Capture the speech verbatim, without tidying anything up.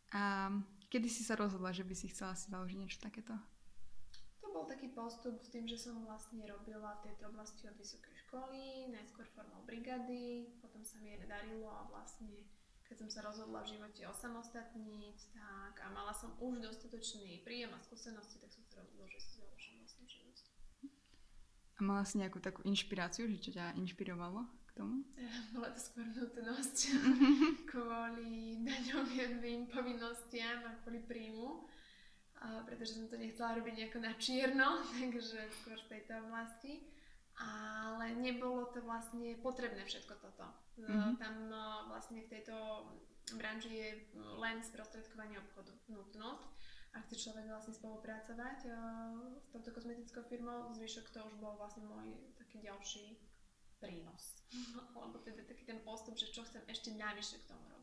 A kedy si sa rozhodla, že by si chcela si založiť niečo takéto? To bol taký postup s tým, že som vlastne robila v tejto oblasti od vysokej školy, najskôr formou brigady, potom sa mi darilo a vlastne keď som sa rozhodla v živote osamostatniť, tak a mala som už dostatočný príjem a skúsenosti, tak som sa rozhodla, že si založím vlastnú činnosť. A mala si nejakú takú inšpiráciu, že čo ťa inšpirovalo k tomu? Bola to skôr nutnosť kvôli daňovým povinnostiam a kvôli príjmu, a pretože som to nechcela robiť nejako na čierno, takže skôr v tejto oblasti. Ale nebolo to vlastne potrebné všetko toto. Mm-hmm. Tam vlastne v tejto branži je len sprostredkovanie obchodu, nutnosť. A chce človek vlastne spolupracovať s touto kozmetickou firmou, zvyšok to už bol vlastne môj taký ďalší prínos. Lebo teda taký ten postup, že čo chcem ešte navyše k tomu